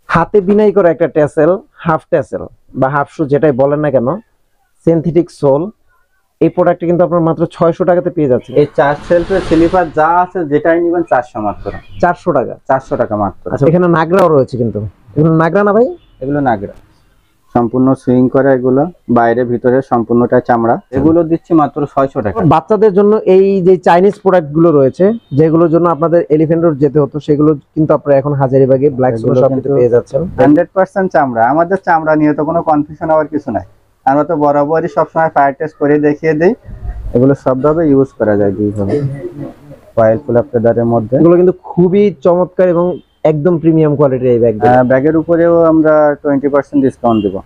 হাতে বিনাই করা একটা ট্যাসেল, হাফ ট্যাসেল বা হাফ শু যেটাই বলেন না কেন, সিনথেটিক সোল, এই প্রোডাক্টটা কিন্তু আপনার মাত্র 600 টাকাতে পেয়ে যাচ্ছে। এই 4 সেলফের স্লিপার যা আছে যেটাই নেবেন 400 মাত্র। 400 টাকা? 400 টাকা মাত্র। আচ্ছা, এখানে নাগরাও রয়েছে, কিন্তু এগুলো নাগরা না ভাই? এগুলো নাগরা, সম্পূর্ণ সুইং করা, এগুলো বাইরে ভিতরে সম্পূর্ণটা চামড়া। এগুলো দিচ্ছি মাত্র 600 টাকা। বাচ্চাদের জন্য এই যে চাইনিজ প্রোডাক্ট গুলো রয়েছে, যেগুলোর জন্য আপনাদের এলিফ্যান্ট রোড যেতে হতো, সেগুলো কিন্তু আপনারা এখন হাজারীবাগে ব্ল্যাক সোনো শপে পেয়ে যাচ্ছেন। 100% চামড়া। আমাদের চামড়া নিয়ে তো কোনো কনফিউশন হওয়ার কিছু নাই। আমরা তো বরাবরই সবসময় ফায়ার টেস্ট করে দেখিয়ে দিই। এগুলো সবভাবে ইউজ করা যায়, দুইভাবে। কয়েল ফুল ফেদারের মধ্যে এগুলো কিন্তু খুবই চমৎকার এবং একদম প্রিমিয়াম কোয়ালিটির এই ব্যাগ। ব্যাগের উপরেও আমরা 20% ডিসকাউন্ট দেব।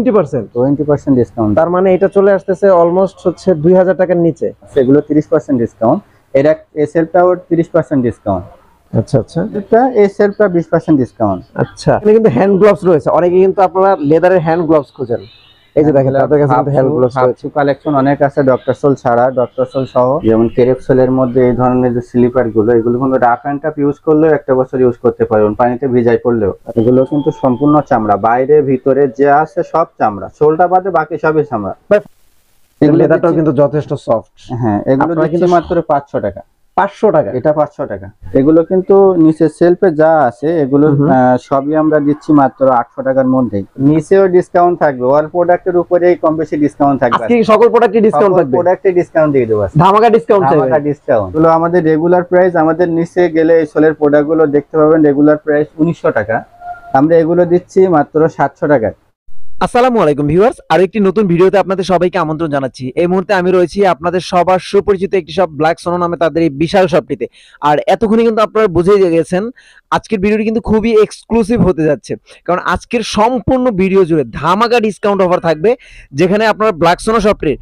20% ডিসকাউন্ট। তার মানে এটা চলে আসতেছে অলমোস্ট হচ্ছে 2000 টাকার নিচে। সেগুলো 30% ডিসকাউন্ট। এর এই সেলটাও 30% ডিসকাউন্ট। আচ্ছা আচ্ছা, এটা এই সেলটা 20% ডিসকাউন্ট। আচ্ছা, এখানে কিন্তু হ্যান্ড গ্লাভস রয়েছে। অনেকে কিন্তু আপনারা লেদারের হ্যান্ড গ্লাভস খোঁজেন, এই যে দেখেন তাদের কাছে কিন্তু হ্যান্ড গ্লাভস রয়েছে। কালেকশন অনেক আছে, ডক্টর সোল ছাড়া, ডক্টর সোল সহ। যেমন কেরেপসোলের মধ্যে এই ধরনের যে স্লিপার গুলো, এগুলো কিন্তু রাফ এন্ড টাফ ইউজ করলেও 1 বছর ইউজ করতে পারবেন, পানিতে ভিজাই পড়লেও। এগুলো কিন্তু সম্পূর্ণ চামড়া, বাইরে ভিতরে যে আছে সব চামড়া, সোলটা বাদে বাকি সবই চামড়া। এগুলো লেদারটাও কিন্তু যথেষ্ট সফট। হ্যাঁ, এগুলো কিন্তু মাত্র 500 টাকা। 500 টাকা? এটা 500 টাকা। এগুলো কিন্তু নিচে সেলফে যা আছে এগুলো সবই আমরা দিচ্ছি মাত্র 800 টাকার মধ্যেই। নিচেও ডিসকাউন্ট থাকবে, অল প্রোডাক্টের উপরেই কম বেশি ডিসকাউন্ট থাকবে। আজকে সকল প্রোডাক্টে ডিসকাউন্ট থাকবে? প্রোডাক্টে ডিসকাউন্ট দিয়ে দেব, ধামাকা ডিসকাউন্ট চাই। ধামাকা ডিসকাউন্ট। এগুলো আমাদের রেগুলার প্রাইস, আমাদের নিচে গেলে এই সোলের প্রোডাক্টগুলো দেখতে পাবেন রেগুলার প্রাইস 1900 টাকা। আমরা এগুলো দিচ্ছি মাত্র 700 টাকায়। আসসালামু আলাইকুম ভিউয়ার্স, আর একটি নতুন ভিডিওতে আপনাদের সবাইকে আমন্ত্রণ জানাচ্ছি। এই মুহূর্তে আমি রয়েছি আপনাদের সবার সুপরিচিত একটি শপ ব্ল্যাক সোনো নামে, তাদের এই বিশাল শপটিতে। আর এতক্ষণে কিন্তু আপনারা বুঝেই গেছেন আজকের ভিডিওটি কিন্তু খুবই এক্সক্লুসিভ হতে যাচ্ছে, কারণ আজকের সম্পূর্ণ ভিডিও জুড়ে ধামাকা ডিসকাউন্ট অফার থাকবে, যেখানে আপনারা ব্ল্যাক সোনো শপটির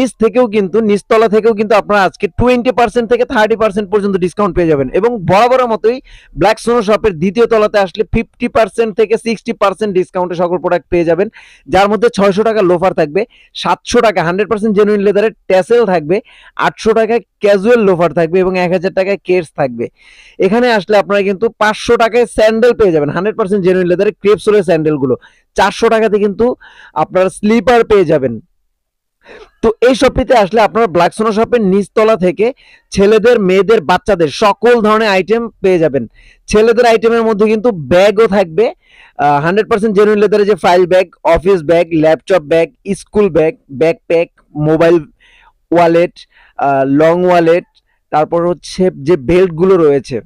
নিচতলা থেকেও কিন্তু আপনারা আজকে 20% থেকে 30% পর্যন্ত ডিসকাউন্ট পেয়ে যাবেন। এবং বরাবরের মতোই ব্ল্যাক সোনো শপের দ্বিতীয় তলাতে আসলে 50% থেকে 60% ডিসকাউন্টে সকল প্রোডাক্ট পেয়ে যাবেন, যার মধ্যে 600 টাকা লোফার থাকবে, 700 টাকা 100% জেনুইন লেদারের ট্যাসেল থাকবে, 800 টাকা ক্যাজুয়াল লোফার থাকবে এবং 1000 টাকায় কেস থাকবে। এখানে আসলে আপনারা কিন্তু 500 টাকায় স্যান্ডেল পেয়ে যাবেন, 100% জেনুইন লেদারের ক্রেপসোলের স্যান্ডেলগুলো। 400 টাকাতে কিন্তু আপনারা স্লিপার পেয়ে যাবেন। তো এই শপটিতে আসলে আপনারা ব্ল্যাক সোনো শপের নিচতলা থেকে ছেলেদের, মেয়েদের, বাচ্চাদের সকল ধরনের আইটেম পেয়ে যাবেন। ছেলেদের আইটেমের মধ্যে কিন্তু ব্যাগও থাকবে, 100% জেনুইন লেদারের যে file bag, office bag, laptop bag, school bag, backpack, mobile wallet, long wallet, তারপর হচ্ছে যে বেল্টগুলো রয়েছে।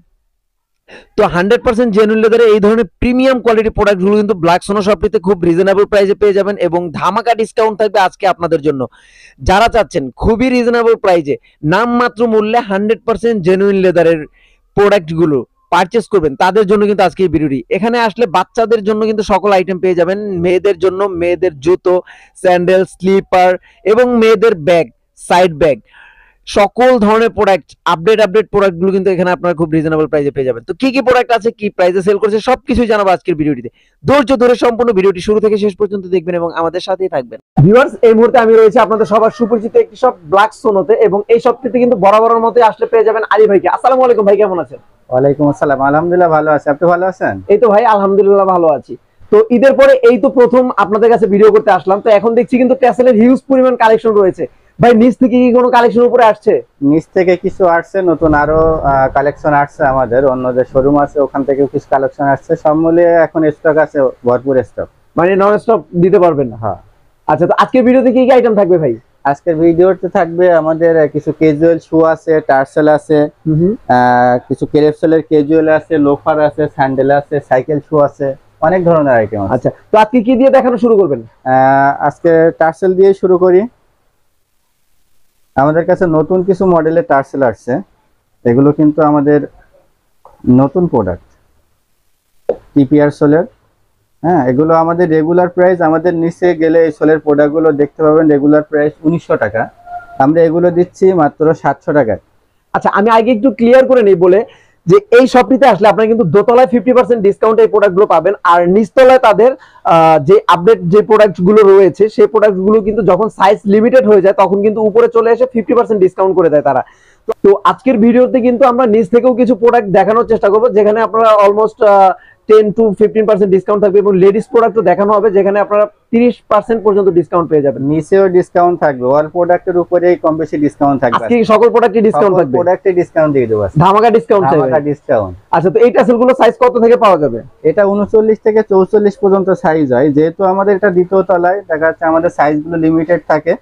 তো 100% জেনুইন লেদারে এই ধরনের প্রিমিয়াম কোয়ালিটি প্রোডাক্টগুলো কিন্তু ব্ল্যাক সোনো শপটিতে খুব রিজনেবল প্রাইসে পেয়ে যাবেন এবং ধামাকা ডিসকাউন্ট থাকবে আজকে আপনাদের জন্য। যারা চাচ্ছেন খুবই রিজনেবল প্রাইসে নামমাত্র মূল্যে 100% জেনুইন লেদারের প্রোডাক্টগুলো পারচেস করবেন, তাদের জন্য কিন্তু আজকে এই ভিডিওটি। এখানে আসলে বাচ্চাদের জন্য কিন্তু সকল আইটেম পেয়ে যাবেন, মেয়েদের জন্য মেয়েদের জুতো, স্যান্ডেল, স্লিপার এবং মেয়েদের ব্যাগ, সাইড ব্যাগ, সকল ধরনের প্রোডাক্ট, আপডেট প্রোডাক্টগুলো কিন্তু এখানে আপনারা খুব রিজনেবল প্রাইসে পেয়ে যাবেন। তো কি কি প্রোডাক্ট আছে, কি প্রাইসে সেল করছে, সবকিছু জানাবো আজকের ভিডিওটিতে। ধৈর্য ধরে সম্পূর্ণ ভিডিওটি শুরু থেকে শেষ পর্যন্ত দেখবেন এবং আমাদের সাথেই থাকবেন। ভিউয়ার্স, এই মুহূর্তে আমি রয়েছি আপনাদের সবার সুপরিচিত একটি শপ ব্ল্যাক সোনোতে, এবং এই শপটিতে কিন্তু বরাবরের মতোই আসলে পেয়ে যাবেন আলী ভাইকে। আসসালামু আলাইকুম ভাই, কেমন আছেন? ওয়ালাইকুম আসসালাম, আলহামদুলিল্লাহ ভালো আছি, আপনি ভালো আছেন? এই তো ভাই আলহামদুলিল্লাহ ভালো আছি। তো ঈদের পরে এই তো প্রথম আপনাদের কাছে ভিডিও করতে আসলাম। তো এখন দেখছি কিন্তু ট্যাসেলের হিউজ পরিমাণ কালেকশন রয়েছে। ভাই নিচ থেকে কি কোনো কালেকশন উপরে আসছে? নিচ থেকে কিছু আসছে, নতুন আরো কালেকশন আসছে, আমাদের অন্য যে শোরুম আছে ওখান থেকে কিছু কালেকশন আসছে। সব মিলিয়ে এখন স্টক আছে, ভরপুর স্টক, মানে নন স্টপ দিতে পারবেন? হ্যাঁ। আচ্ছা, তো আজকের ভিডিওতে কি কি আইটেম থাকবে ভাই? আজকের ভিডিওতে থাকবে আমাদের কিছু ক্যাজুয়াল শু আছে, টার্সেল আছে, কিছু কেরেপসোলের ক্যাজুয়াল আছে, লোফার আছে, স্যান্ডেল আছে, সাইকেল শু আছে, অনেক ধরনের আইটেম আছে। আচ্ছা, তো আজকে কি দিয়ে দেখানো শুরু করবেন? আজকে টার্সেল দিয়ে শুরু করি। আমাদের কাছে নতুন কিছু মডেলের টার্সেল আসছে, এগুলো কিন্তু আমাদের নতুন প্রোডাক্ট, টিপিআর সোলের। হ্যাঁ, এগুলো আমাদের রেগুলার প্রাইস, আমাদের নিচে গেলে এই সোলের প্রোডাক্টগুলো দেখতে পাবেন রেগুলার প্রাইস 1900 টাকা। আমরা এগুলো দিচ্ছি মাত্র 700 টাকায়। আচ্ছা, আমি আগে একটু ক্লিয়ার করে নেই বলে যে এই শপটিতে আসলে আপনারা কিন্তু দোতলায় 50% ডিসকাউন্ট এই প্রোডাক্টগুলো পাবেন, আর নিচতলায় তাদের যে আপডেট যে প্রোডাক্টগুলো রয়েছে সেই প্রোডাক্টগুলো কিন্তু যখন সাইজ লিমিটেড হয়ে যায় তখন কিন্তু উপরে চলে এসে 50% ডিসকাউন্ট করে দেয় তারা। তো আজকের ভিডিওতে কিন্তু আমরা নিচ থেকেও কিছু প্রোডাক্ট দেখানোর চেষ্টা করবো, যেখানে আপনারা অলমোস্ট 10-15% ডিসকাউন্ট থাকবে এবং লেডিস প্রোডাক্টও দেখানো হবে যেখানে আপনারা 30% পর্যন্ত ডিসকাউন্ট পেয়ে যাবেন। নিচেও ডিসকাউন্ট থাকবে, অল প্রোডাক্টের উপরেই কম বেশি ডিসকাউন্ট থাকবে। আজকে কি সকল প্রোডাক্টে ডিসকাউন্ট থাকবে? প্রোডাক্টে ডিসকাউন্ট দিয়ে দেব, ধামাকা ডিসকাউন্ট চাই, ধামাকা ডিসকাউন্ট। আচ্ছা, তো এই টাসেলগুলো সাইজ কত থেকে পাওয়া যাবে? এটা 39 থেকে 44 পর্যন্ত সাইজ হয়, যেহেতু আমাদের এটা দ্বিতীয় তলায়, দেখা যাচ্ছে আমাদের সাইজগুলো লিমিটেড থাকে।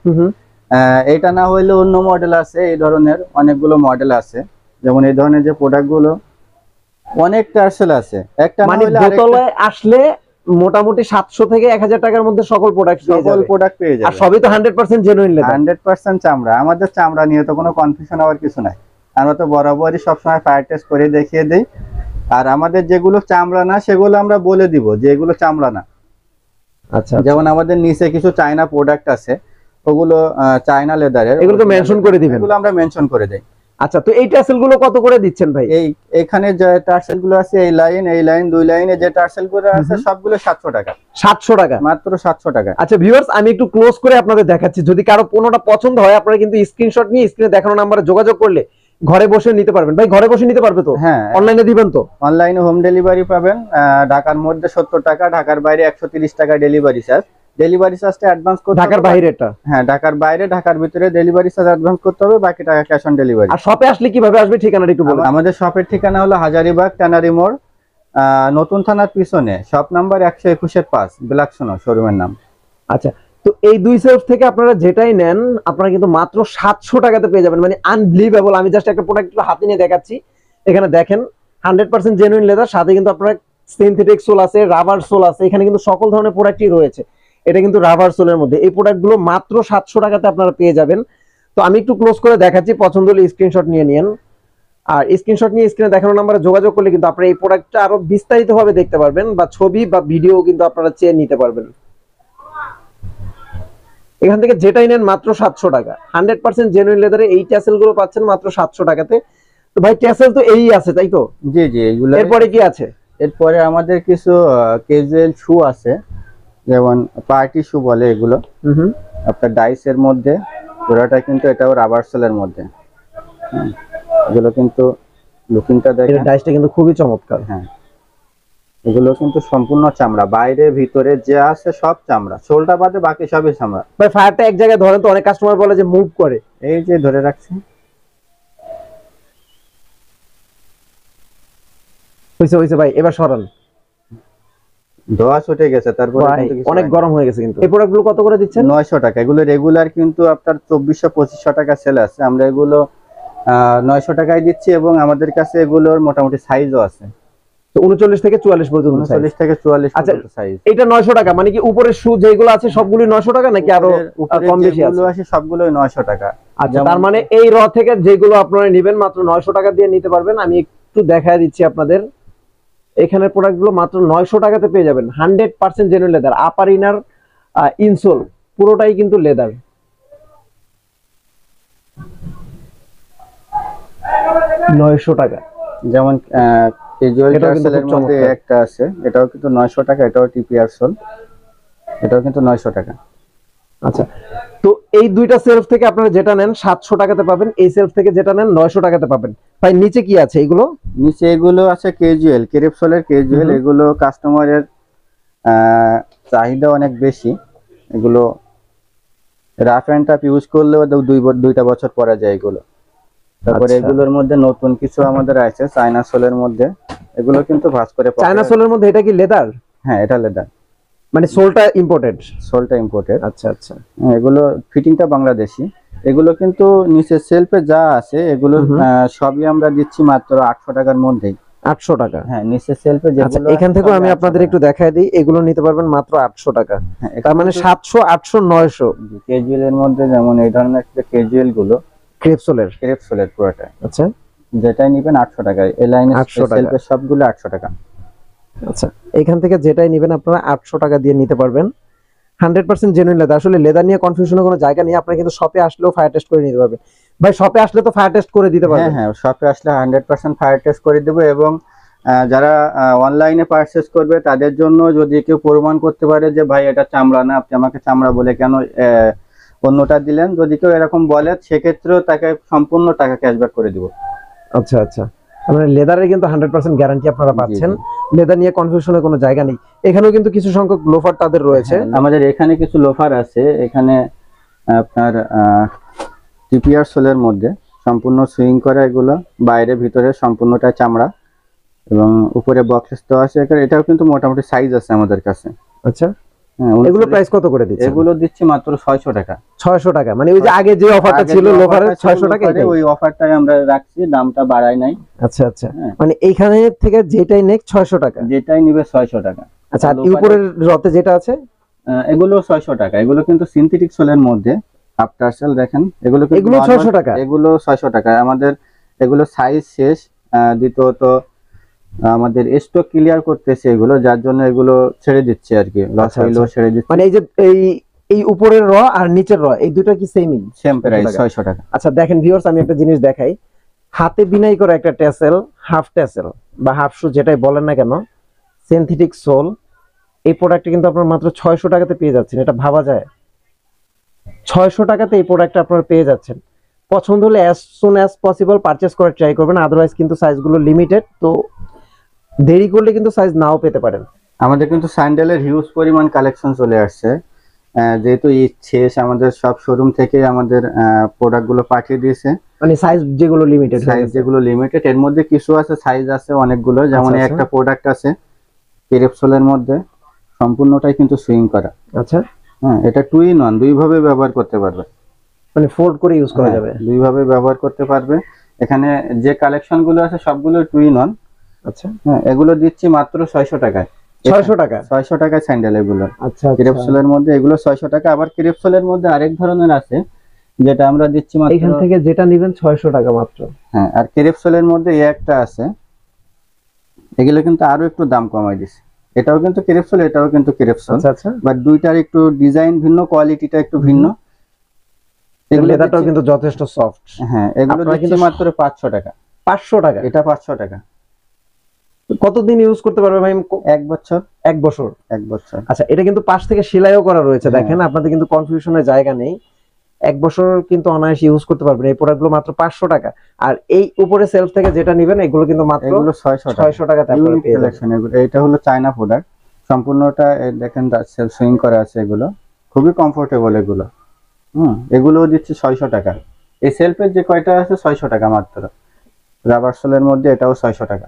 এটা না হইলে অন্য মডেল আছে, এই ধরনের অনেকগুলো মডেল আছে, যেমন এই ধরনের যে প্রোডাক্টগুলো অনেক টার্সেল আছে, একটা না মানে হইলে বোতলে আসলে মোটামুটি 700 থেকে 1000 টাকার মধ্যে সকল প্রোডাক্ট পেয়ে যাবে। আর সবই তো 100% জেনুইন লেদার, 100% চামড়া। আমাদের চামড়া নিয়ে তো কোনো কনফিউশন হওয়ার কিছু নাই, আমরা তো বরাবরই সবসময় ফায়ার টেস্ট করে দেখিয়ে দেই। আর আমাদের যেগুলো চামড়া না সেগুলো আমরা বলে দিব যে এগুলো চামড়া না। আচ্ছা, যেমন আমাদের নিচে কিছু চায়না প্রোডাক্ট আছে, ওগুলো চায়না লেদারের, এগুলো তো মেনশন করে দিবেন, এগুলো আমরা মেনশন করে দেই। আচ্ছা, তো এই টাসেল গুলো কত করে দিচ্ছেন ভাই? এখানে যে টার্সেল গুলো আছে, এই লাইন দুই লাইনে যে টার্সেল গুলো আছে সবগুলো 700 টাকা। 700 টাকা, মাত্র 700 টাকা। আচ্ছা ভিউয়ার্স, আমি একটু ক্লোজ করে আপনাদের দেখাচ্ছি, যদি কারো কোনোটা পছন্দ হয় আপনারা কিন্তু স্ক্রিনশট নিয়ে স্ক্রিনে দেখানো নম্বরে যোগাযোগ করলে ঘরে বসে নিতে পারবেন। ভাই ঘরে বসে নিতে পারবে তো? হ্যাঁ, অনলাইনে দিবেন তো? অনলাইনে হোম ডেলিভারি পাবেন। ঢাকার মধ্যে 70 টাকা, ঢাকার বাইরে 130 টাকা ডেলিভারি চার্জ। ডেলিভারি চার্জটা অ্যাডভান্স করতে হবে। ঢাকার বাইরেটা? হ্যাঁ, ঢাকার বাইরে, ঢাকার ভিতরে ডেলিভারি চার্জ অ্যাডভান্স করতে হবে, বাকি টাকা ক্যাশ অন ডেলিভারি। আর শপে আসলে কিভাবে আসবে, ঠিকানাটা একটু বলুন। আমাদের শপের ঠিকানা হলো হাজারীবাগ ট্যানারি মোড়, নতুন থানার পিছনে, শপ নাম্বার 121-5, ব্ল্যাক সোনো শোরুমের নাম। আচ্ছা, তো এই দুই সেলফ থেকে আপনারা যেটাই নেন আপনারা কিন্তু মাত্র 700 টাকাতে পেয়ে যাবেন, মানে আনবিলিভেবল। আমি জাস্ট একটা প্রোডাক্ট হাতে নিয়ে দেখাচ্ছি, এখানে দেখেন 100% জেনুইন লেদার, সাথে কিন্তু আপনার সিনথেটিক সোল আছে, রাবার সোল আছে, এখানে কিন্তু সকল ধরনের প্রোডাক্টই রয়েছে। এটা কিন্তু রাবার সোলের মধ্যে, এই প্রোডাক্টগুলো মাত্র 700 টাকাতে আপনারা পেয়ে যাবেন। তো আমি একটু ক্লোজ করে দেখাচ্ছি, পছন্দ হলে স্ক্রিনশট নিয়ে নিন। আর স্ক্রিনশট নিয়ে স্ক্রিনে দেখানো নাম্বারে যোগাযোগ করলে কিন্তু আপনারা এই প্রোডাক্টটা আরো বিস্তারিতভাবে দেখতে পারবেন, বা ছবি বা ভিডিও কিন্তু আপনারা চেয়ে নিতে পারবেন। এখান থেকে যেটাই নেন মাত্র 700 টাকা, 100% জেনুইন লেদারে এই ট্যাসেল গুলো পাচ্ছেন মাত্র 700 টাকাতে। তো ভাই ট্যাসেল তো এই আছে তাই তো? জি জি, এগুলো। এরপরে কি আছে? এরপরে আমাদের কিছু ক্যাজুয়াল শু আছে, যেমন পার্টি শু বলে এগুলো। আপনার ডাইসের মধ্যে পুরোটা, কিন্তু এটাও রাবার সোলের মধ্যে। এগুলো কিন্তু লুকিংটা দেখেন, ডাইসটা কিন্তু খুবই চমৎকার। হ্যাঁ, এগুলো কিন্তু সম্পূর্ণ চামড়া, বাইরে ভিতরে যে আছে সব চামড়া, সোলটা বাদে বাকি সবই চামড়া। ভাই ফায়ারটা এক জায়গায় ধরেন তো, অনেক কাস্টমার বলে যে মুভ করে। এই যে ধরে রাখছি, হইছে ভাই, এবার সরান। ধোয়া ছুটে গেছে, তারপরে অনেক গরম হয়ে গেছে। কিন্তু এই প্রোডাক্টগুলো কত করে দিচ্ছেন? 900 টাকা। এগুলো রেগুলার কিন্তু আপনার 2400-2500 টাকা সেল আছে, আমরা এগুলো 900 টাকায় দিচ্ছি, এবং আমাদের কাছে এগুলোর মোটামুটি সাইজও আছে। তো 39 থেকে 44 পর্যন্ত, 39 থেকে 44 পর্যন্ত সাইজ। এটা 900 টাকা, মানে কি উপরের শু যেগুলো আছে সবগুলো 900 টাকা নাকি আরো কম বেশি আছে? আছে সবগুলোই 900 টাকা। আচ্ছা, তার মানে এই র থেকে যেগুলো আপনারা নেবেন মাত্র 900 টাকা দিয়ে নিতে পারবেন। আমি একটু দেখায় দিচ্ছি আপনাদের, এখানের প্রোডাক্টগুলো মাত্র 900 টাকাতে পেয়ে যাবেন। 100% genuine leather, upper inner insole পুরোটাই কিন্তু লেদার। টাকা। যেমন ক্যাজুয়াল টার্সেলের মধ্যে একটা আছে, এটাও কিন্তু 900 টাকা, এটাও টিপিআর সোল, এটাও কিন্তু 900 টাকা। আচ্ছা, তো এই দুইটা সেলফ থেকে আপনারা যেটা নেন 700 টাকাতে পাবেন, এই সেলফ থেকে যেটা নেন 900 টাকাতে পাবেন। ভাই নিচে কি আছে এগুলো? নিচে এগুলো আছে ক্যাজুয়াল, ক্রেপসোলের ক্যাজুয়াল। এগুলো কাস্টমারের চাহিদা অনেক বেশি, এগুলো রাফ এন্ড টাফ ইউজ করলেও দুইটা বছর পরা যায় এগুলো। তারপরে এগুলোর মধ্যে নতুন কিছু আমাদের আছে চায়না সোলের মধ্যে, এগুলো কিন্তু ভাঁজ করে। চায়না সোলের মধ্যে এটা কি লেদার? হ্যাঁ, এটা লেদার, মানে সোলটা ইম্পোর্টেড? সোলটা ইম্পোর্টেড। আচ্ছা আচ্ছা, এগুলো ফিটিংটা বাংলাদেশি। এগুলো কিন্তু নিচে সেলফে যা আছে এগুলো সবই আমরা দিচ্ছি মাত্র 800 টাকার মধ্যেই। 800 টাকা? হ্যাঁ, নিচে সেলফে যেগুলো। এখান থেকেও আমি আপনাদের একটু দেখায় দিই, এগুলো নিতে পারবেন মাত্র 800 টাকা। তার মানে 700, 800, 900। ক্যাজুয়ালের মধ্যে যেমন এই ধরনের ক্যাজুয়াল গুলো ক্রেপসোলের পুরোটা। আচ্ছা, যেটাই নেবেন 800 টাকায়, এই লাইনে সেলফে সবগুলো 800 টাকা। আচ্ছা, এখান থেকে যেটাই নেবেন আপনারা 800 টাকা দিয়ে নিতে পারবেন। 100% জেনুইন লেদার। আসলে লেদার নিয়ে কনফিউশনের কোনো জায়গা নেই, আপনারা কিন্তু শপে আসলেও ফায়ার টেস্ট করে নিতে পারবেন। ভাই শপে আসলে তো ফায়ার টেস্ট করে দিতে পারবেন? হ্যাঁ, শপে আসলে 100% ফায়ার টেস্ট করে দেব, এবং যারা অনলাইনে পারচেজ করবে তাদের জন্য যদি কেউ প্রমাণ করতে পারে যে ভাই এটা চামড়া না, আপনি আমাকে চামড়া বলে কেন অন্যটা দিলেন, যদি কেউ এরকম বলে সেক্ষেত্রেও তাকে সম্পূর্ণ টাকা ক্যাশব্যাক করে দিব। আচ্ছা আচ্ছা, মানে লেদারের কিন্তু 100% গ্যারান্টি আপনারা পাচ্ছেন, জি। লেদার নিয়ে কনফিউশনের কোনো জায়গা নেই। এখানেও কিন্তু কিছু সংখ্যক লোফার তাদের রয়েছে। আমাদের এখানে কিছু লোফার আছে, এখানে আপনার টিপিআর সোলের মধ্যে সম্পূর্ণ সুইং করা, এগুলো বাইরে ভিতরে সম্পূর্ণটা চামড়া এবং উপরে বক্স দেওয়া আছে। এটাও কিন্তু মোটামুটি সাইজ আছে আমাদের কাছে। আচ্ছা, হ্যাঁ, এগুলো প্রাইস কত করে দিচ্ছেন? এগুলো দিচ্ছি মাত্র 600 টাকা। 600 টাকা, মানে ওই যে আগে যে অফারটা ছিল লোফারের 600 টাকা, ওই অফারটাই আমরা রাখছি, দামটা বাড়াই নাই। আচ্ছা আচ্ছা, মানে এইখানে থেকে যেটাই নেক 600 টাকা, যেটাই নিবে 600 টাকা। আচ্ছা, আর উপরের রতে যেটা আছে এগুলো 600 টাকা। এগুলো কিন্তু সিনথেটিক সোলের মধ্যে হাফ টার্সেল, দেখেন এগুলো 600 টাকা। এগুলো 600 টাকা। আমাদের এগুলো সাইজ শেষ, দ্বিতীয়ত আমাদের স্টক ক্লিয়ার করতেছে এগুলো, যার জন্য এগুলো ছেড়ে দিচ্ছে আর কি, লস হইলো ছেড়ে দিচ্ছে। মানে এই যে এই উপরের র আর নিচের র এই দুটো কি সেমই? সেম প্রাইস 600 টাকা। আচ্ছা দেখেন ভিউয়ার্স, আমি একটা জিনিস দেখাই, হাতে বিনাই করা একটা টেসেল, হাফ টেসেল বা হাফ শু যেটাই বলেন না কেন, সিনথেটিক সোল, এই প্রোডাক্টটা কিন্তু আপনারা মাত্র 600 টাকাতে পেয়ে যাচ্ছেন। এটা ভাবা যায়? 600 টাকাতে এই প্রোডাক্টটা আপনারা পেয়ে যাচ্ছেন। পছন্দ হলে as soon as possible purchase করার ট্রাই করবেন, আদারওয়াইজ কিন্তু সাইজগুলো লিমিটেড, তো দেরি করলে কিন্তু সাইজ নাও পেতে পারেন। আমাদের কিন্তু স্যান্ডেলের হিউজ পরিমাণ কালেকশন চলে আসছে, যেহেতু ঈদ শেষ, আমাদের সব শোরুম থেকে আমাদের প্রোডাক্টগুলো পাঠিয়ে দিয়েছে। মানে সাইজ যেগুলো লিমিটেড, এর মধ্যে কিছু আছে সাইজ আছে অনেকগুলো, যেমন একটা প্রোডাক্ট আছে কেরেপসোলের মধ্যে, সম্পূর্ণটাই কিন্তু সুইং করা। আচ্ছা, হ্যাঁ, এটা 2 in 1, দুই ভাবে ব্যবহার করতে পারবে, মানে ফোল্ড করে ইউজ করা যাবে, দুই ভাবে ব্যবহার করতে পারবে। এখানে যে কালেকশন গুলো আছে সবগুলো 2 in 1। আচ্ছা, হ্যাঁ, এগুলো দিচ্ছি মাত্র 600 টাকায়। 600 টাকা, 600 টাকায় স্যান্ডেল এগুলো। আচ্ছা, ক্রেপসোলের মধ্যে এগুলো 600 টাকা। আবার ক্রেপসোলের মধ্যে আরেক ধরনের আছে যেটা আমরা দিচ্ছি মাত্র, এখান থেকে যেটা নেবেন 600 টাকা মাত্র। হ্যাঁ, আর ক্রেপসোলের মধ্যে এই একটা আছে, এগুলো কিন্তু আরো একটু দাম কমাই দিছে। এটাও কিন্তু ক্রেপসোল, এটাও কিন্তু ক্রেপসোল, আচ্ছা আচ্ছা, বাট দুইটার একটু ডিজাইন ভিন্ন, কোয়ালিটিটা একটু ভিন্ন। এগুলো লেদারটাও কিন্তু যথেষ্ট সফট। হ্যাঁ, এগুলো দিচ্ছি মাত্র 500 টাকা। 500 টাকা, এটা 500 টাকা। কতদিন ইউজ করতে পারবে ভাই? 1 বছর। 1 বছর, 1 বছর। আচ্ছা, এটা কিন্তু পাশ থেকে সেলাইও করা রয়েছে, দেখেন আপনাদের কিন্তু কনফিউশনের জায়গা নেই। 1 বছর কিন্তু অনায়াসে ইউজ করতে পারবেন। এই প্রোডাক্টগুলো মাত্র 500 টাকা। আর এই উপরে সেলফ থেকে যেটা নেবেন এগুলো কিন্তু মাত্র 600 টাকাতে আপনারা পেয়ে যাবেন। এটা হলো চায়না প্রোডাক্ট, সম্পূর্ণটা দেখেন সেলফ সুইং করা আছে, এগুলো খুবই কমফোর্টেবল এগুলো। এগুলোও দিচ্ছি 600 টাকা। এই সেলফের যে কয়টা আছে 600 টাকা মাত্র। রাবার সোলের মধ্যে এটাও 600 টাকা।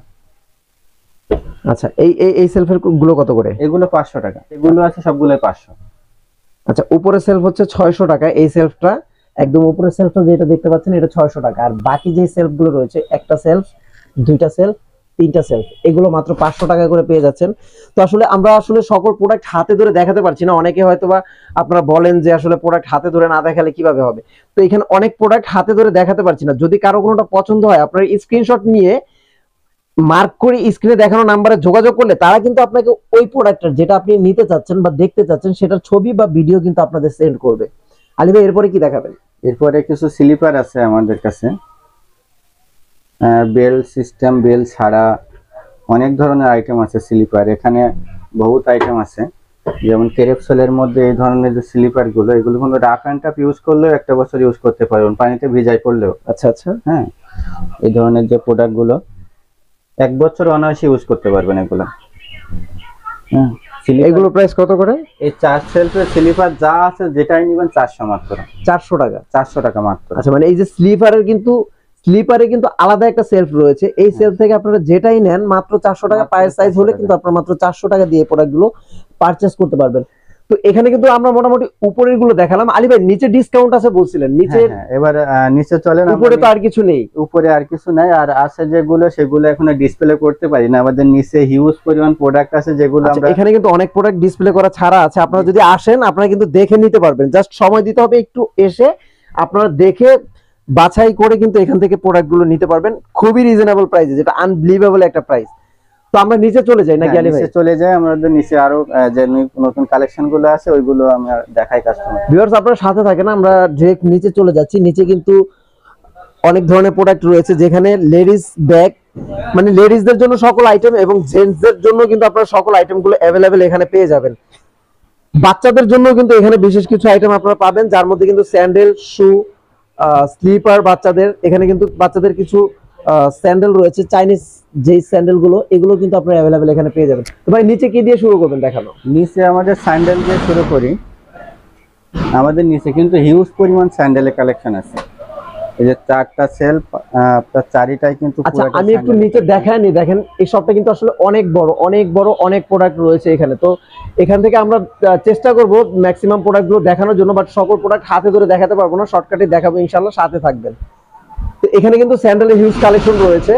আচ্ছা, এই সেলফের গুলো কত করে? এগুলো 500 টাকা। এগুলো আছে সবগুলোই 500। আচ্ছা, উপরে সেলফ হচ্ছে 600 টাকা। এই সেলফটা একদম উপরের সেলফটা যেটা দেখতে পাচ্ছেন এটা 600 টাকা। আর বাকি যে সেলফ গুলো রয়েছে, একটা সেলফ, দুইটা সেলফ, তিনটা সেলফ, এগুলো মাত্র 500 টাকা করে পেয়ে যাচ্ছেন। তো আসলে আমরা সকল প্রোডাক্ট হাতে ধরে দেখাতে পারছি না। অনেকে হয়তোবা আপনারা বলেন যে আসলে প্রোডাক্ট হাতে ধরে না দেখালে কিভাবে হবে। তো এখানে অনেক প্রোডাক্ট হাতে ধরে দেখাতে পারছি না। যদি কারো কোনোটা পছন্দ হয়, আপনারা স্ক্রিনশট নিয়ে মার্ক করে স্ক্রিনে দেখানো নাম্বারে যোগাযোগ করলে তারা কিন্তু আপনাকে ওই প্রোডাক্টের যেটা আপনি নিতে চাচ্ছেন বা দেখতে চাচ্ছেন সেটার ছবি বা ভিডিও কিন্তু আপনাদের সেন্ড করবে। আলী ভাই, এরপরে কি দেখাবেন? এরপরে কিছু স্লিপার আছে আমাদের কাছে, বেল সিস্টেম, বেল ছাড়া অনেক ধরনের আইটেম আছে স্লিপার। এখানে বহুত আইটেম আছে, যেমন ক্রেপসোলের মধ্যে এই ধরনের যে স্লিপার গুলো, এগুলো কিন্তু রাফ অ্যান্ড টাফ ইউজ করলেও 1 বছর ইউজ করতে পারবেন, পানিতে ভিজাই পড়লেও। আচ্ছা আচ্ছা, হ্যাঁ, এই ধরনের যে প্রোডাক্ট গুলো 1 বছর অনায়াসে ইউজ করতে পারবেন এগুলো। হ্যাঁ, এগুলো প্রাইস কত করে? এই 4 সেলফের স্লিপার যা আছে যেটাই নেবেন 400 মাত্র। 400 টাকা, 400 টাকা মাত্র। আচ্ছা, মানে এই যে স্লিপারে কিন্তু আলাদা একটা সেলফ রয়েছে। এই সেলফ থেকে আপনারা যেটাই নেন মাত্র 400 টাকা। পায়ের সাইজ হলে কিন্তু আপনারা মাত্র 400 টাকা দিয়ে প্রোডাক্টগুলো পারচেজ করতে পারবেন। তো এখানে কিন্তু আমরা মোটামুটি উপরের গুলো দেখালাম। আলী ভাই, নিচে ডিসকাউন্ট আছে বলছিলেন, নিচে এবার নিচে চলেন। উপরে তো আর কিছু নেই, উপরে আর কিছু নাই, আর আছে যেগুলো সেগুলো এখনো ডিসপ্লে করতে পারি না। আমাদের নিচে হিউজ পরিমাণ প্রোডাক্ট আছে যেগুলো আমরা, এখানে কিন্তু অনেক প্রোডাক্ট ডিসপ্লে করা ছাড়া আছে। আপনারা যদি আসেন আপনারা কিন্তু দেখে নিতে পারবেন। জাস্ট সময় দিতে হবে একটু, এসে আপনারা দেখে বাছাই করে কিন্তু এখান থেকে প্রোডাক্টগুলো নিতে পারবেন খুবই রিজনেবল প্রাইসে, যেটা আনবিলিভেবল একটা প্রাইস। তো আমরা নিচে চলে যাই নাকি আলী ভাই? নিচে চলে যাই। আমাদের নিচে আরো যে নতুন কালেকশন গুলো আছে ওইগুলো আমরা দেখাই কাস্টমার। ভিউয়ার্স, আপনারা সাথে থাকেন, আমরা ডিরেক্ট নিচে চলে যাচ্ছি। নিচে কিন্তু অনেক ধরনের প্রোডাক্ট রয়েছে, যেখানে লেডিস ব্যাগ, মানে লেডিসদের জন্য সকল আইটেম এবং জেন্টসদের জন্য কিন্তু আপনারা সকল আইটেমগুলো অ্যাভেলেবেল এখানে পেয়ে যাবেন। বাচ্চাদের জন্য কিন্তু এখানে বিশেষ কিছু আইটেম আপনারা পাবেন, যার মধ্যে কিন্তু স্যান্ডেল, শু, স্লিপার বাচ্চাদের। এখানে কিন্তু বাচ্চাদের কিছু স্যান্ডেল রয়েছে, চাইনিজ যে স্যান্ডেল গুলো, এগুলো কিন্তু আপনারা অ্যাভেলেবেল এখানে পেয়ে যাবেন। তো ভাই নিচে কি দিয়ে শুরু করবেন দেখানো? নিচে আমাদের স্যান্ডেল দিয়ে শুরু করি। আমাদের নিচে কিন্তু হিউজ পরিমাণ স্যান্ডেলের কালেকশন আছে। এই যে 4টা সেলফ, আপনার চারিটাই কিন্তু আচ্ছা পুরোটা আমি একটু স্যান্ডেলের। নিচে দেখাইনি, দেখেন এই শপটা কিন্তু আসলে অনেক বড় অনেক প্রোডাক্ট রয়েছে এখানে। তো এখান থেকে আমরা চেষ্টা করব ম্যাক্সিমাম প্রোডাক্টগুলো দেখানোর জন্য, বাট সকল প্রোডাক্ট হাতে ধরে দেখাতে পারবো না, শর্টকাটে দেখাবো ইনশাআল্লাহ, সাথে থাকবেন। তো এখানে কিন্তু স্যান্ডেলের হিউজ কালেকশন রয়েছে।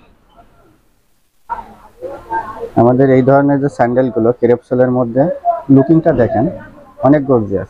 আমাদের এই ধরনের যে স্যান্ডেলগুলো ক্রেপসোলের মধ্যে লুকিংটা দেখেন, অনেক গর্জিয়াস,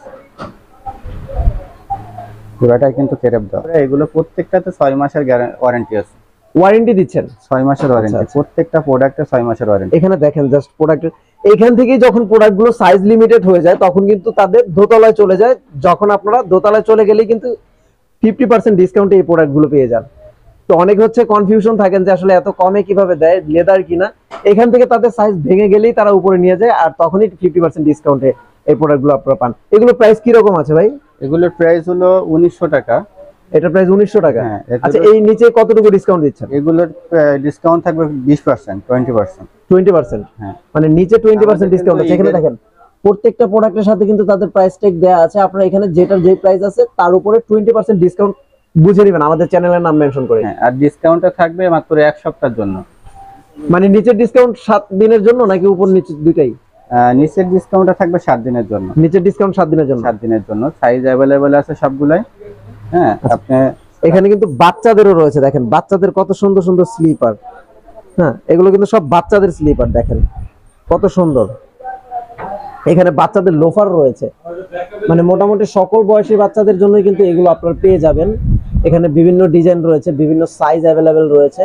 পুরাটাই কিন্তু ক্রেপ দেওয়া। এগুলো প্রত্যেকটাতে 6 মাসের ওয়ারেন্টি আছে। ওয়ারেন্টি দিচ্ছেন? 6 মাসের ওয়ারেন্টি, আচ্ছা। প্রত্যেকটা প্রোডাক্টে 6 মাসের ওয়ারেন্টি। এখানে দেখেন জাস্ট প্রোডাক্টের এখান থেকে যখন প্রোডাক্টগুলো সাইজ লিমিটেড হয়ে যায় তখন কিন্তু তাদের দোতলায় চলে যায়। যখন আপনারা দোতলায় চলে গেলে কিন্তু 50% ডিসকাউন্টে এই প্রোডাক্টগুলো পেয়ে যান। তো অনেক হচ্ছে কনফিউশন থাকেন যে আসলে এত কমে কিভাবে দেয়, লেদার কিনা। এখান থেকে তাদের সাইজ ভেঙে গেলেই তারা উপরে নিয়ে যায়, আর তখনই 50% ডিসকাউন্টে এই প্রোডাক্টগুলো আপনারা পান। এগুলো প্রাইস কি রকম আছে ভাই? এগুলোর প্রাইস হলো 1900 টাকা। এটা প্রাইস 1900 টাকা। হ্যাঁ, আচ্ছা এই নিচে কতটুকু ডিসকাউন্ট দিচ্ছেন? এগুলোর ডিসকাউন্ট থাকবে 20%, 20%। 20%? হ্যাঁ, মানে নিচে 20% আমাদের ডিসকাউন্ট আছে। কিন্তু এখানে দেখেন প্রত্যেকটা প্রোডাক্টের সাথে কিন্তু তাদের প্রাইস ট্যাগ দেওয়া আছে। আপনারা এখানে যেটার যে প্রাইস আছে তার উপরে 20% ডিসকাউন্ট বুঝে নেবেন আমাদের চ্যানেলের নাম মেনশন করে। হ্যাঁ, আর ডিসকাউন্টটা থাকবে মাত্র 1 সপ্তাহের জন্য। মানে নিচের ডিসকাউন্ট 7 দিনের জন্য নাকি উপর নিচে দুইটাই? নিচের ডিসকাউন্টটা থাকবে 7 দিনের জন্য। নিচের ডিসকাউন্ট 7 দিনের জন্য? 7 দিনের জন্য। সাইজ अवेलेबल আছে সবগুলাই। হ্যাঁ, আপনি এখানে কিন্তু বাচ্চাদেরও রয়েছে, দেখেন বাচ্চাদের কত সুন্দর সুন্দর স্লিপার। হ্যাঁ এগুলো কিন্তু সব বাচ্চাদের স্লিপার, দেখেন কত সুন্দর। এখানে বাচ্চাদের লোফার রয়েছে, মানে মোটামুটি সকল বয়সী বাচ্চাদের জন্য কিন্তু এগুলো আপনারা পেয়ে যাবেন। এখানে বিভিন্ন ডিজাইন রয়েছে, বিভিন্ন সাইজ অ্যাভেলেবেল রয়েছে।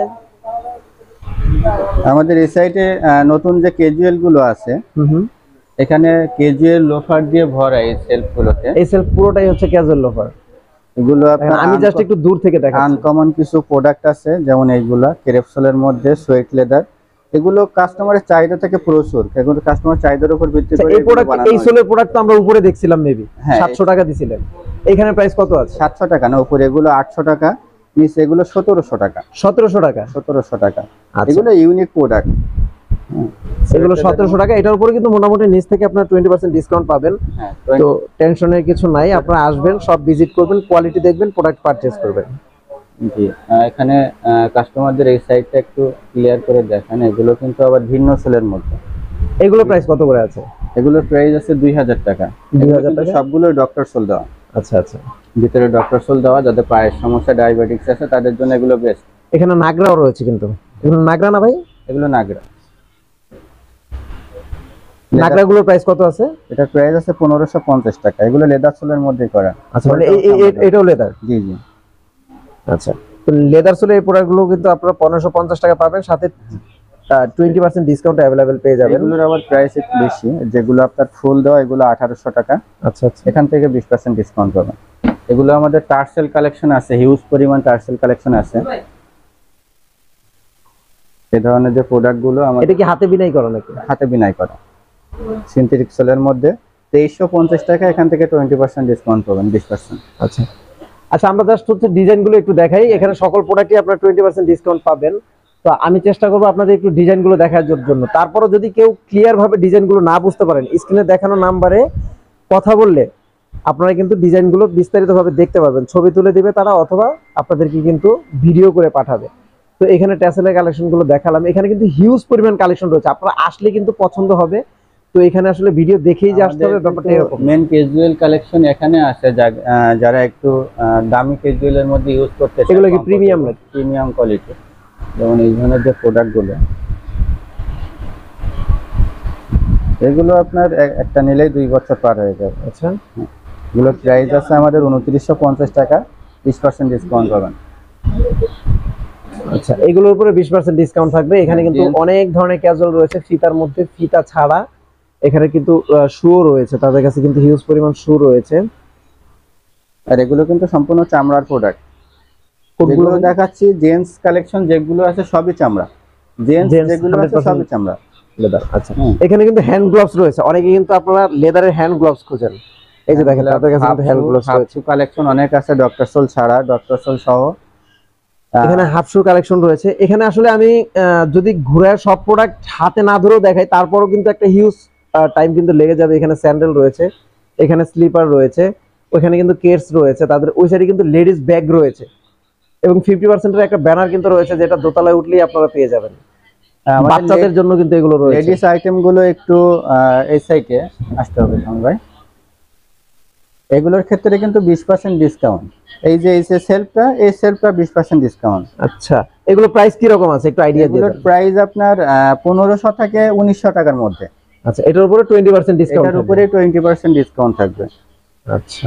আমাদের এই সাইটে নতুন যে ক্যাজুয়াল গুলো আছে, এখানে ক্যাজুয়াল লোফার দিয়ে ভরা এই সেলফ গুলোতে। এই সেলফ পুরোটাই হচ্ছে ক্যাজুয়াল লোফার। এগুলো আপনার আমি জাস্ট একটু দূর থেকে দেখাচ্ছি। আনকমন কিছু প্রোডাক্ট আছে, যেমন এইগুলা ক্রেপসোলের মধ্যে সোয়েট লেদার। এগুলো কাস্টমারের চাহিদা থেকে প্রচুর, এগুলো কাস্টমার চাহিদার উপর ভিত্তি করে এই প্রোডাক্ট, এই সোলের প্রোডাক্ট তো আমরা উপরে দেখছিলাম মেবি 700 টাকা দিছিলেন। এখানে প্রাইস কত আছে? 700 টাকা না, উপরে এগুলো 800 টাকা, নিচে এগুলো 1700 টাকা। 1700 টাকা? 1700 টাকা। আচ্ছা। এগুলো ইউনিক প্রোডাক্ট, এগুলো 1700 টাকা। এটার উপরে কিন্তু মোটামুটি নিচ থেকে আপনারা 20% ডিসকাউন্ট পাবেন। হ্যাঁ, তো টেনশনের কিছু নাই, আপনারা আসবেন, সব ভিজিট করবেন, কোয়ালিটি দেখবেন, প্রোডাক্ট পারচেজ করবেন। জি। এখানে কাস্টমারদের এই সাইডটা একটু ক্লিয়ার করে দেখেন। এগুলো কিন্তু আবার ভিন্ন সেলের মধ্যে। এগুলো প্রাইস কত করে আছে? এগুলোর প্রাইস আছে 2000 টাকা। 2000 টাকা? সবগুলো ডক্টর সোল দেওয়া। আচ্ছা আচ্ছা। ভিতরে ডক্টর সোল দেওয়া, যাদের পায়ের সমস্যা, ডায়াবেটিক্স আছে তাদের জন্য এগুলো বেস্ট। এখানে নাগরাও রয়েছে, কিন্তু এগুলো নাগরা না ভাই? এগুলো নাগরা। নাগরাগুলোর প্রাইস কত আছে? এটা প্রাইস আছে 1550 টাকা। এগুলো লেদার সোলের মধ্যে করা। আচ্ছা, মানে এটাও লেদার? জি জি। আচ্ছা, তো লেদার সোলের এই প্রোডাক্টগুলো কিন্তু আপনারা 1550 টাকা পাবেন, সাথে 20% ডিসকাউন্ট अवेलेबल পেয়ে যাবেন। এগুলোর আবার প্রাইস একটু বেশি, যেগুলো আপনার ফুল দেওয়া এগুলো 1800 টাকা। আচ্ছা আচ্ছা। এখান থেকে 20% ডিসকাউন্ট পাবেন। এগুলো আমাদের টার্সেল কালেকশন আছে, হিউজ পরিমাণ টার্সেল কালেকশন আছে। এই ধরনের যে প্রোডাক্টগুলো আমাদের, এটা কি হাতে বিনাই করা নাকি? হাতে বিনাই করা, সিনথেটিক সোলের মধ্যে 2350 টাকা। এখান থেকে 20% ডিসকাউন্ট পাবেন, 20%। আচ্ছা আচ্ছা, আমরা জাস্ট হচ্ছে ডিজাইনগুলো একটু দেখাই। এখানে সকল প্রোডাক্টই আপনারা 20% ডিসকাউন্ট পাবেন। তো আমি চেষ্টা করবো আপনাদের একটু ডিজাইনগুলো দেখার জন্য। তারপরও যদি কেউ ক্লিয়ার ভাবে ডিজাইনগুলো না বুঝতে পারেন, স্ক্রিনে দেখানো নাম্বারে কথা বললে আপনারা কিন্তু ডিজাইনগুলো বিস্তারিতভাবে দেখতে পারবেন। ছবি তুলে দিবে তারা, অথবা আপনাদেরকে কিন্তু ভিডিও করে পাঠাবে। তো এখানে ট্যাসেলের কালেকশনগুলো দেখালাম। এখানে কিন্তু হিউজ পরিমাণ কালেকশন রয়েছে, আপনারা আসলে কিন্তু পছন্দ হবে। তো এখানে আসলে ভিডিও দেখেই যে আসতে হবে ব্যাপারটা এরকম। মেন ক্যাজুয়াল কালেকশন এখানে আছে, যারা একটু দামি ক্যাজুয়ালের মধ্যে ইউজ করতে চায়। এগুলো কি প্রিমিয়াম নাকি? Premium quality. যেমন এই ধরনের যে প্রোডাক্টগুলো, এগুলো আপনার একটা নিলেই 2 বছর পার হয়ে যাবে। আচ্ছা, এগুলোর প্রাইস আছে আমাদের 2950 টাকা, 20% ডিসকাউন্ট পাবেন। আচ্ছা, এগুলোর উপরে 20% ডিসকাউন্ট থাকবে। এখানে কিন্তু অনেক ধরনের ক্যাজুয়াল রয়েছে, ফিতার মধ্যে, ফিতা ছাড়া। এখানে কিন্তু শু রয়েছে, তাদের কাছে কিন্তু হিউজ পরিমাণ শু রয়েছে। আর এগুলো কিন্তু সম্পূর্ণ চামড়ার প্রোডাক্ট। যেগুলো দেখাচ্ছি জেন্টস কালেকশন, যেগুলো আছে সবই চামড়া। জেন্টস যেগুলো আছে সবই চামড়া, লেদার। আচ্ছা, এখানে কিন্তু হ্যান্ড গ্লাভস রয়েছে। অনেকে কিন্তু আপনারা লেদারের হ্যান্ড গ্লাভস খোঁজেন, এই যে দেখেন তাদের কাছে কিন্তু হ্যান্ড গ্লাভস রয়েছে। কালেকশন অনেক আছে, ডক্টর সোল ছাড়া, ডক্টর সোল সহ এখানে হাফ শু কালেকশন রয়েছে। এখানে আসলে আমি যদি ঘুরে সব প্রোডাক্ট হাতে না ধরেও দেখাই, তারপরও কিন্তু একটা হিউজ টাইম কিন্তু লেগে যাবে। এখানে স্যান্ডেল রয়েছে, এখানে স্লিপার রয়েছে, ওইখানে কিন্তু কেটস রয়েছে, তাদের ওই সাইডে কিন্তু লেডিস ব্যাগ রয়েছে এবং 50% একটা ব্যানার কিন্তু রয়েছে, যেটা দোতলায় উঠলেই আপনারা পেয়ে যাবেন। বাচ্চাদের জন্য কিন্তু এগুলো রয়েছে। লেডিস আইটেম গুলো একটু এই সাইডে আসতে হবে ভাই। এগুলোর ক্ষেত্রে কিন্তু 20% ডিসকাউন্ট। এই যে সেলফটা, এই সেলফটা 20% ডিসকাউন্ট। আচ্ছা, এগুলো প্রাইস কি রকম আছে একটু আইডিয়া দিন। এগুলোর প্রাইস আপনার 1500 থেকে 1900 টাকার মধ্যে। আচ্ছা, এটার উপরে 20% ডিসকাউন্ট, এটার উপরে 20% ডিসকাউন্ট থাকবে। আচ্ছা,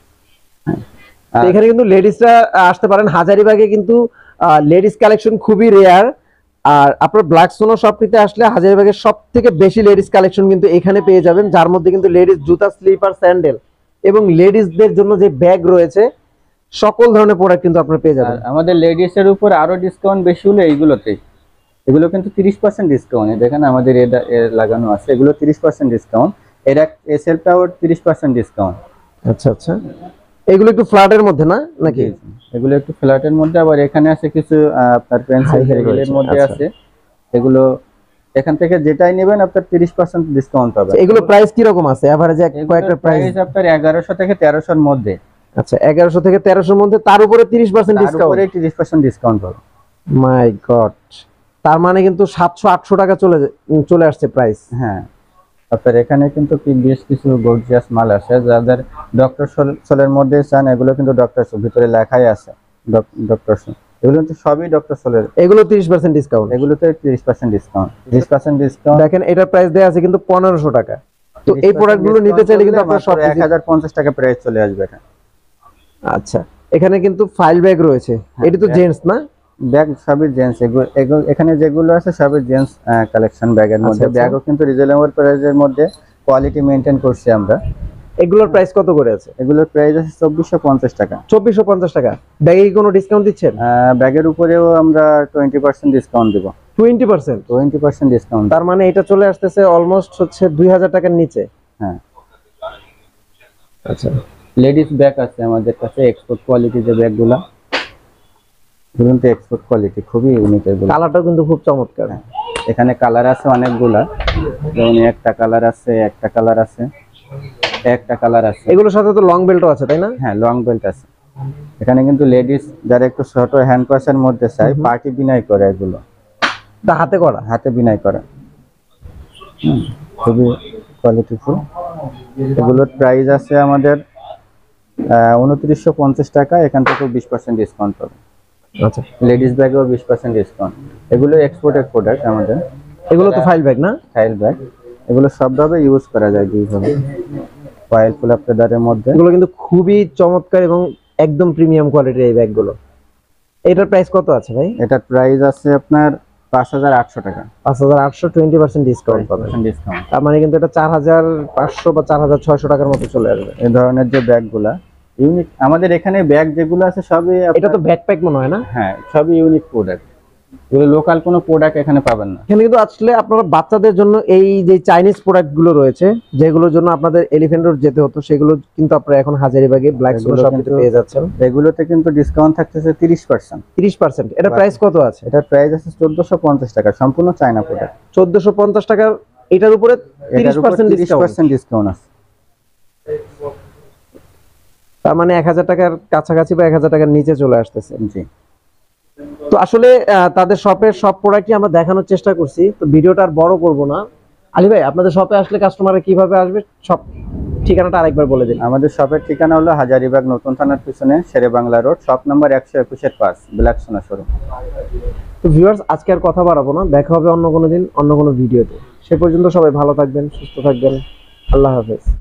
এখানে কিন্তু লেডিসরা আসতে পারেন। হাজারীবাগে কিন্তু লেডিস কালেকশন খুবই রেয়ার। আর আপনার ব্ল্যাক সোনো শপটিতে আসলে হাজারীবাগের সবথেকে বেশি লেডিস কালেকশন কিন্তু এখানে পেয়ে যাবেন, যার মধ্যে কিন্তু লেডিস জুতা, স্লিপার, স্যান্ডেল এবং লেডিসদের জন্য যে ব্যাগ রয়েছে, সকল ধরনের প্রোডাক্ট কিন্তু আপনারা পেয়ে যাবেন। আমাদের লেডিস এর উপর আরো ডিসকাউন্ট বেশি হলো এইগুলোতে। এগুলো কিন্তু 30% ডিসকাউন্ট। দেখেন আমাদের এটা লাগানো আছে, এগুলো 30% ডিসকাউন্ট। এর সেলফটাও 30% ডিসকাউন্ট। আচ্ছা আচ্ছা, এগুলো একটু ফ্ল্যাটের মধ্যে না নাকি? এগুলো একটু ফ্ল্যাটের মধ্যে, আবার এখানে আছে কিছু আপনার পেন্সিল এর মধ্যে আছে। এগুলো এখান থেকে যেটাই নেবেন আপনার 30% ডিসকাউন্ট পাবেন। এগুলো প্রাইস কি রকম আছে এভারেজে? কয়েকটা প্রাইস আপনার 1100 থেকে 1300 এর মধ্যে। আচ্ছা, 1100 থেকে 1300 এর মধ্যে, তার উপরে 30% ডিসকাউন্ট। তার উপরে 30% ডিসকাউন্ট পাবেন। মাই গড, তার মানে কিন্তু 700-800 টাকা চলে আসছে প্রাইস। হ্যাঁ, আপনার এখানে কিন্তু বেশ কিছু গর্জিয়াস মাল আছে। যাদের ডক্টর সোলের মধ্যে চান, এগুলো কিন্তু ডক্টর সোল ভিতরে লেখাই আছে ডক্টর সোল। এগুলো কিন্তু সবই ডক্টর সোলের। এগুলো 30% ডিসকাউন্ট। এগুলোতে 30% ডিসকাউন্ট। 30% ডিসকাউন্ট। দেখেন এটার প্রাইস দেয়া আছে কিন্তু 1500 টাকা। তো এই প্রোডাক্টগুলো নিতে চাইলে কিন্তু আপনার সব 1050 টাকা প্রাইস চলে আসবে এটা। আচ্ছা, এখানে কিন্তু ফাইল ব্যাগ রয়েছে। এটা তো জেন্টস না? ব্যাগ সবই জেন্টস। এখানে যেগুলো আছে সবই জেন্টস কালেকশন ব্যাগের মধ্যে। ব্যাগও কিন্তু রিজনেবল প্রাইসের মধ্যে কোয়ালিটি মেইনটেইন করছি আমরা। এগুলোর প্রাইস কত করে আছে? এগুলোর প্রাইস আছে 2450 টাকা। 2450 টাকা। ব্যাগে কি কোনো ডিসকাউন্ট দিচ্ছেন? ব্যাগের উপরেও আমরা 20% ডিসকাউন্ট দেব। 20% ডিসকাউন্ট। তার মানে এটা চলে আসতেছে অলমোস্ট হচ্ছে 2000 টাকার নিচে। হ্যাঁ। আচ্ছা, লেডিস ব্যাগ আছে আমাদের কাছে, এক্সপোর্ট কোয়ালিটি যে ব্যাগগুলো, এগুলো তো এক্সপোর্ট কোয়ালিটি, খুবই ইউনিক। এগুলো কালারটাও কিন্তু খুব চমৎকার। এখানে কালার আছে অনেকগুলা, যেমন একটা কালার আছে, একটা কালার আছে, একটা কালার আছে। এগুলোর সাথে তো লং বেল্টও আছে, তাই না? হ্যাঁ, লং বেল্ট আছে। এখানে কিন্তু লেডিস যারা একটু ছোট হ্যান্ড পাসের মধ্যে চাই, পার্টি বিনাই করে এগুলো। হাতে করা? হাতে বিনাই করা, খুবই কোয়ালিটিফুল। এগুলোর প্রাইস আছে আমাদের 2950 টাকা। এখান থেকে 20% ডিসকাউন্ট পাবেন। আচ্ছা, লেডিস ব্যাগেও 20% ডিসকাউন্ট। এগুলো এক্সপোর্টেড প্রোডাক্ট আমাদের। এগুলো তো ফাইল ব্যাগ না? File bag. এগুলো সবভাবে ইউজ করা যায়, দুইভাবে। ফাইল ফুল আপ লেদারের মধ্যে। এগুলো কিন্তু খুবই চমৎকার এবং একদম প্রিমিয়াম কোয়ালিটির এই ব্যাগগুলো। এটার প্রাইস কত আছে ভাই? এটার প্রাইস আছে আপনার 5800 টাকা। 5800, 20% ডিসকাউন্ট পাবেন। ডিসকাউন্ট। তার মানে কিন্তু এটা 4500 বা 4600 টাকার মতো চলে আসবে। এই ধরনের যে ব্যাগগুলা ইউনিক, আমাদের এখানে ব্যাগ যেগুলো আছে সবই এটা তো ব্যাকপ্যাক মনে হয় না? হ্যাঁ, সবই ইউনিক প্রোডাক্ট। এগুলো লোকাল কোনো প্রোডাক্ট এখানে পাবেন না। এখানে কিন্তু আসলে আপনারা বাচ্চাদের জন্য এই যে চাইনিজ প্রোডাক্ট গুলো রয়েছে, যেগুলোর জন্য আপনাদের এলিফ্যান্ট রোড যেতে হতো, সেগুলো কিন্তু আপনারা এখন হাজারীবাগে ব্ল্যাক সোনো শপে পেয়ে যাচ্ছেন। এগুলোতে কিন্তু ডিসকাউন্ট থাকতেছে 30%। 30%। এটা প্রাইস কত আছে? এটার প্রাইস আছে 1450 টাকা, সম্পূর্ণ চায়না প্রোডাক্ট। 1450 টাকার, এটার উপরে 30% ডিসকাউন্ট আছে। তার মানে 1000 টাকার কাছাকাছি বা 1000 টাকার নিচে চলে আসতেছে। জি। তো আসলে তাদের শপের সব প্রোডাক্টই আমরা দেখানোর চেষ্টা করছি, তো ভিডিওটা আর বড় করব না। আলী ভাই, আপনাদের শপে আসলে কাস্টমাররা কিভাবে আসবে, সব ঠিকানাটা আরেকবার বলে দিন। আমাদের শপের ঠিকানা হলো হাজারীবাগ নতুন থানার পিছনে Shere Bangla road, shop number 121 এর পাশ, ব্ল্যাক সোনা শোরুম। তো ভিউয়ার্স, আজকে আর কথা বাড়াবো না, দেখা হবে অন্য কোনো দিন অন্য কোনো ভিডিওতে। সে পর্যন্ত সবাই ভালো থাকবেন, সুস্থ থাকবেন। আল্লাহ হাফেজ।